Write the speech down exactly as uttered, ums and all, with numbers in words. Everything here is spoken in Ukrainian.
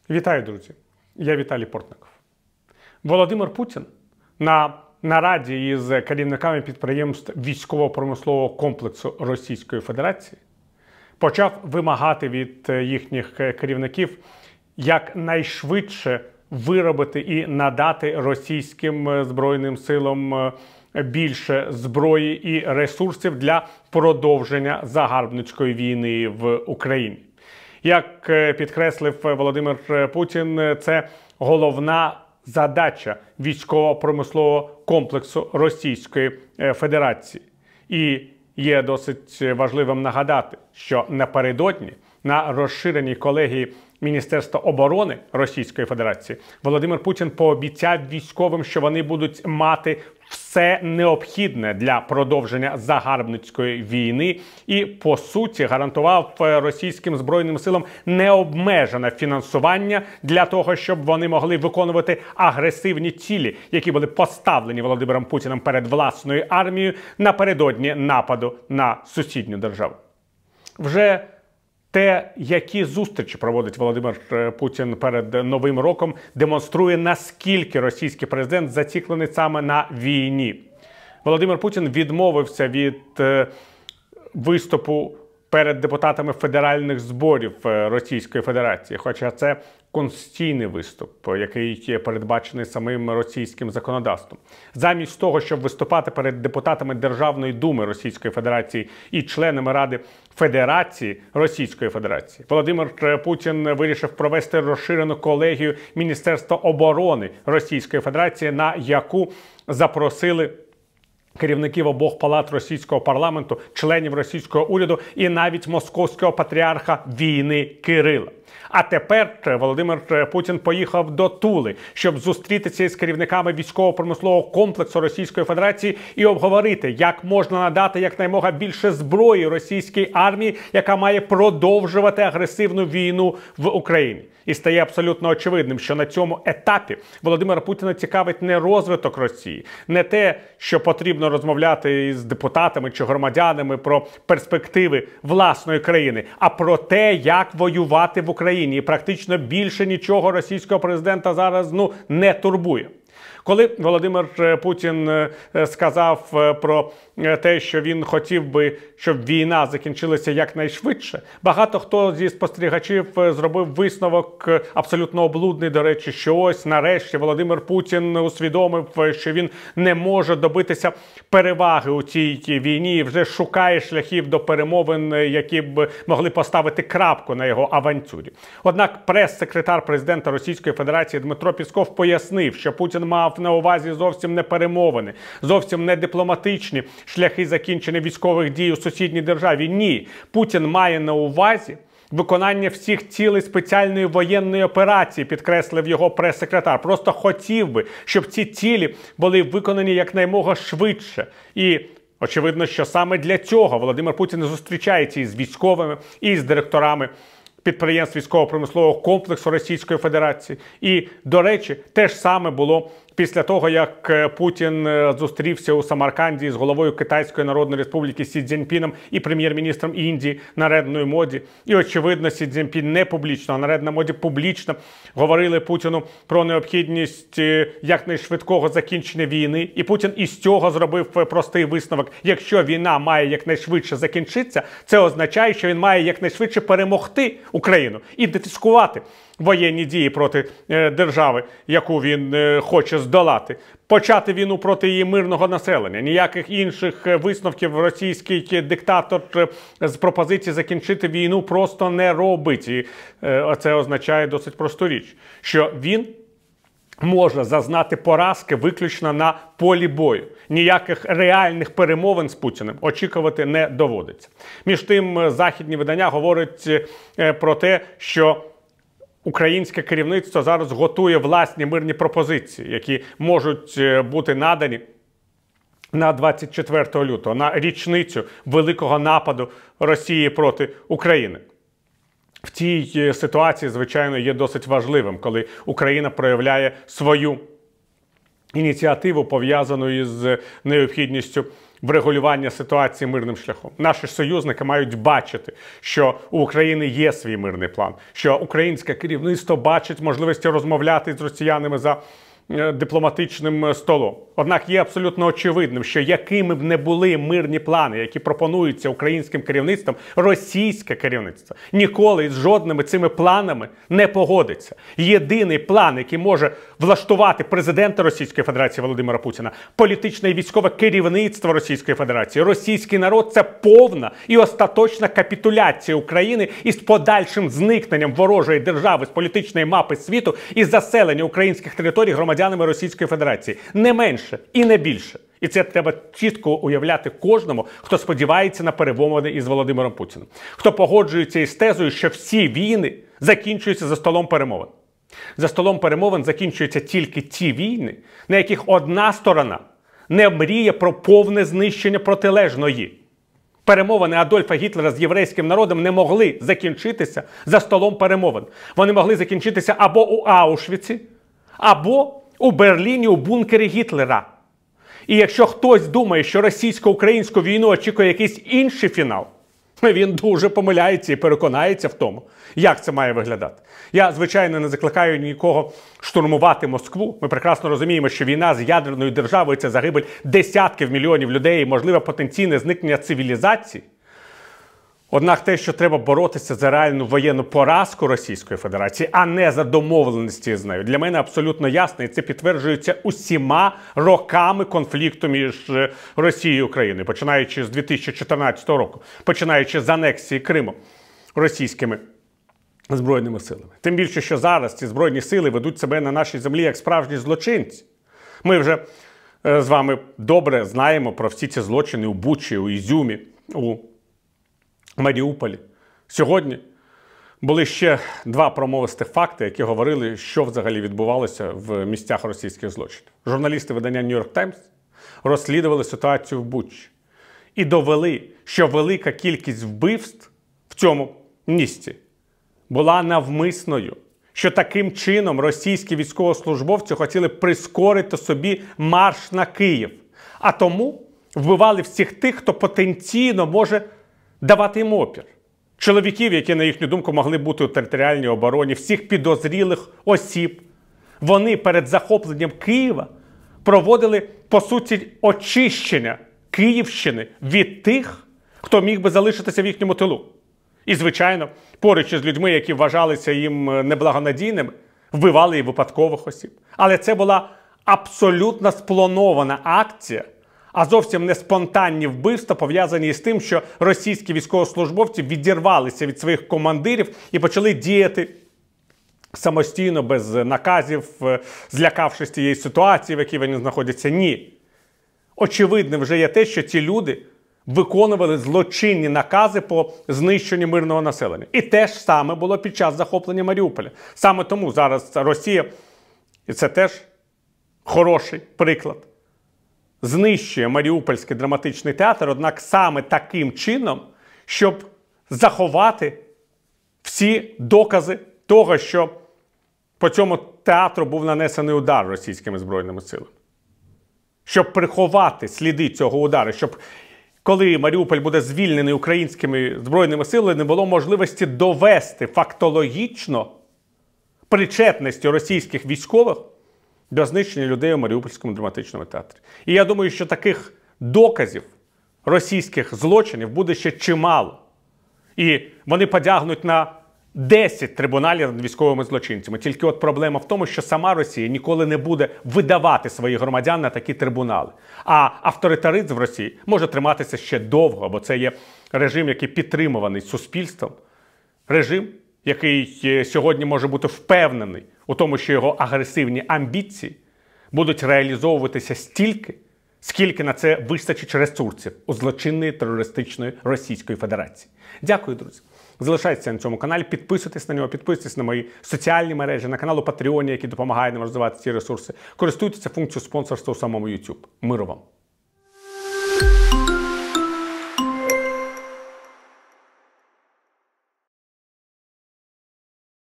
Вітаю, друзі! Я Віталій Портников. Володимир Путін на нараді із керівниками підприємств військово-промислового комплексу Російської Федерації почав вимагати від їхніх керівників якнайшвидше виробити і надати російським Збройним силам більше зброї і ресурсів для продовження загарбницької війни в Україні. Як підкреслив Володимир Путін, це головна задача військово-промислового комплексу Російської Федерації. І є досить важливим нагадати, що напередодні на розширеній колегії Міністерства оборони Російської Федерації Володимир Путін пообіцяв військовим, що вони будуть мати все необхідне для продовження загарбницької війни і, по суті, гарантував російським Збройним силам необмежене фінансування для того, щоб вони могли виконувати агресивні цілі, які були поставлені Володимиром Путіним перед власною армією напередодні нападу на сусідню державу. Вже те, які зустрічі проводить Володимир Путін перед Новим роком, демонструє, наскільки російський президент заціклений саме на війні. Володимир Путін відмовився від виступу перед депутатами федеральних зборів Російської Федерації, хоча це конституційний виступ, який є передбачений самим російським законодавством. Замість того, щоб виступати перед депутатами Державної думи Російської Федерації і членами Ради Федерації Російської Федерації, Володимир Путін вирішив провести розширену колегію Міністерства оборони Російської Федерації, на яку запросили керівників обох палат російського парламенту, членів російського уряду і навіть московського патріарха війни Кирила. А тепер Володимир Путін поїхав до Тули, щоб зустрітися із керівниками військово-промислового комплексу Російської Федерації і обговорити, як можна надати якнаймога більше зброї російській армії, яка має продовжувати агресивну війну в Україні. І стає абсолютно очевидним, що на цьому етапі Володимира Путіна цікавить не розвиток Росії, не те, що потрібно розмовляти із депутатами чи громадянами про перспективи власної країни, а про те, як воювати в Україні. І практично більше нічого російського президента зараз ну, не турбує. Коли Володимир Путін сказав про те, що він хотів би, щоб війна закінчилася якнайшвидше, багато хто зі спостерігачів зробив висновок, абсолютно облудний, до речі, що ось нарешті Володимир Путін усвідомив, що він не може добитися переваги у цій війні і вже шукає шляхів до перемовин, які б могли поставити крапку на його авантюрі. Однак прес-секретар президента Російської Федерації Дмитро Пісков пояснив, що Путін мав на увазі зовсім не перемовини, зовсім не дипломатичні шляхи закінчення військових дій у сусідній державі. Ні, Путін має на увазі виконання всіх цілей спеціальної воєнної операції, підкреслив його прес-секретар. Просто хотів би, щоб ці цілі були виконані якнаймога швидше. І очевидно, що саме для цього Володимир Путін зустрічається із військовими, і з директорами підприємств військово-промислового комплексу Російської Федерації. І, до речі, те ж саме було після того, як Путін зустрівся у Самарканді з головою Китайської Народної Республіки Сі Цзіньпіном і прем'єр-міністром Індії Наредною Моді. І, очевидно, Сі Цзіньпін не публічно, а Наредна Моді публічно говорили Путіну про необхідність якнайшвидкого закінчення війни. І Путін із цього зробив простий висновок. Якщо війна має якнайшвидше закінчитися, це означає, що він має якнайшвидше перемогти Україну і дефіскувати воєнні дії проти е, держави, яку він е, хоче здолати. Почати війну проти її мирного населення. Ніяких інших висновків російський диктатор е, з пропозиції закінчити війну просто не робить. І е, це означає досить просту річ, що він може зазнати поразки виключно на полі бою. Ніяких реальних перемовин з Путіним очікувати не доводиться. Між тим, західні видання говорять е, про те, що українське керівництво зараз готує власні мирні пропозиції, які можуть бути надані на двадцять четвертого лютого, на річницю великого нападу Росії проти України. В цій ситуації, звичайно, є досить важливим, коли Україна проявляє свою ініціативу, пов'язану із необхідністю врегулювання ситуації мирним шляхом. Наші союзники мають бачити, що у України є свій мирний план, що українське керівництво бачить можливості розмовляти з росіянами за дипломатичним столом. Однак є абсолютно очевидним, що якими б не були мирні плани, які пропонуються українським керівництвом, російське керівництво ніколи з жодними цими планами не погодиться. Єдиний план, який може влаштувати президента Російської Федерації Володимира Путіна, політичне і військове керівництво Російської Федерації, російський народ – це повна і остаточна капітуляція України із подальшим зникненням ворожої держави з політичної мапи світу і заселення українських територій громадянами Російської Федерації. Не менше і не більше. І це треба чітко уявляти кожному, хто сподівається на перемовини із Володимиром Путіним. Хто погоджується із тезою, що всі війни закінчуються за столом перемовин. За столом перемовин закінчуються тільки ті війни, на яких одна сторона не мріє про повне знищення протилежної. Перемовини Адольфа Гітлера з єврейським народом не могли закінчитися за столом перемовин. Вони могли закінчитися або у Аушвіці, або у Берліні у бункері Гітлера. І якщо хтось думає, що російсько-українську війну очікує якийсь інший фінал, він дуже помиляється і переконається в тому, як це має виглядати. Я, звичайно, не закликаю нікого штурмувати Москву. Ми прекрасно розуміємо, що війна з ядерною державою – це загибель десятків мільйонів людей і, можливе, потенційне зникнення цивілізації. Однак те, що треба боротися за реальну воєнну поразку Російської Федерації, а не за домовленості з нею, для мене абсолютно ясно, і це підтверджується усіма роками конфлікту між Росією і Україною, починаючи з дві тисячі чотирнадцятого року, починаючи з анексії Криму російськими збройними силами. Тим більше, що зараз ці збройні сили ведуть себе на нашій землі як справжні злочинці. Ми вже е, з вами добре знаємо про всі ці злочини у Бучі, у Ізюмі, у Маріуполі. Сьогодні були ще два промовисті факти, які говорили, що взагалі відбувалося в місцях російських злочинів. Журналісти видання Нью-Йорк Таймс розслідували ситуацію в Бучі і довели, що велика кількість вбивств в цьому місті була навмисною, що таким чином російські військовослужбовці хотіли прискорити собі марш на Київ, а тому вбивали всіх тих, хто потенційно може давати їм опір. Чоловіків, які, на їхню думку, могли бути у територіальній обороні, всіх підозрілих осіб. Вони перед захопленням Києва проводили, по суті, очищення Київщини від тих, хто міг би залишитися в їхньому тилу. І, звичайно, поруч із людьми, які вважалися їм неблагонадійними, вбивали і випадкових осіб. Але це була абсолютно спланована акція, а зовсім не спонтанні вбивства, пов'язані з тим, що російські військовослужбовці відірвалися від своїх командирів і почали діяти самостійно, без наказів, злякавшись тієї ситуації, в якій вони знаходяться. Ні. Очевидним вже є те, що ці люди виконували злочинні накази по знищенню мирного населення. І те ж саме було під час захоплення Маріуполя. Саме тому зараз Росія, і це теж хороший приклад, знищує Маріупольський драматичний театр, однак саме таким чином, щоб заховати всі докази того, що по цьому театру був нанесений удар російськими збройними силами. Щоб приховати сліди цього удару, щоб коли Маріуполь буде звільнений українськими збройними силами, не було можливості довести фактологічно причетності російських військових до знищення людей у Маріупольському драматичному театрі. І я думаю, що таких доказів російських злочинів буде ще чимало. І вони потягнуть на десять трибуналів над військовими злочинцями. Тільки от проблема в тому, що сама Росія ніколи не буде видавати своїх громадян на такі трибунали. А авторитаризм в Росії може триматися ще довго, бо це є режим, який підтримуваний суспільством. Режим, який сьогодні може бути впевнений у тому, що його агресивні амбіції будуть реалізовуватися стільки, скільки на це вистачить ресурсів у злочинної терористичної Російської Федерації. Дякую, друзі. Залишайтеся на цьому каналі, підписуйтесь на нього, підписуйтесь на мої соціальні мережі, на канал у Patreon, який допомагає нам розвивати ці ресурси. Користуйтеся функцією спонсорства у самому YouTube. Миру вам!